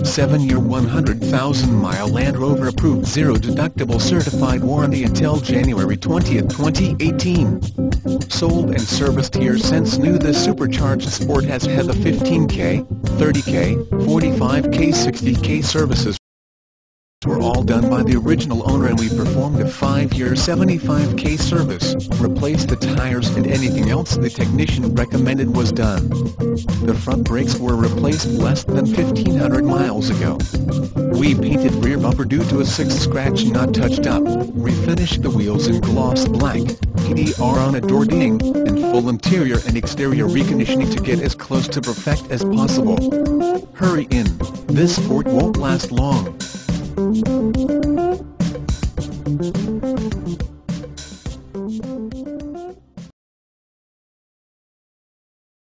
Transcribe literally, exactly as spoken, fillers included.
seven year one hundred thousand mile Land Rover Approved zero deductible certified warranty until January twentieth twenty eighteen. Sold and serviced here since new. The Supercharged Sport has had the fifteen K, thirty K, forty-five K, sixty K services were all done by the original owner, and we performed a five year seventy-five K service, replaced the tires, and anything else the technician recommended was done. The front brakes were replaced less than fifteen hundred miles ago. We painted rear bumper due to a sixth scratch not touched up, refinished the wheels in gloss black, P D R on a door ding, and full interior and exterior reconditioning to get as close to perfect as possible. Hurry in, this Ford won't last long. Thank you.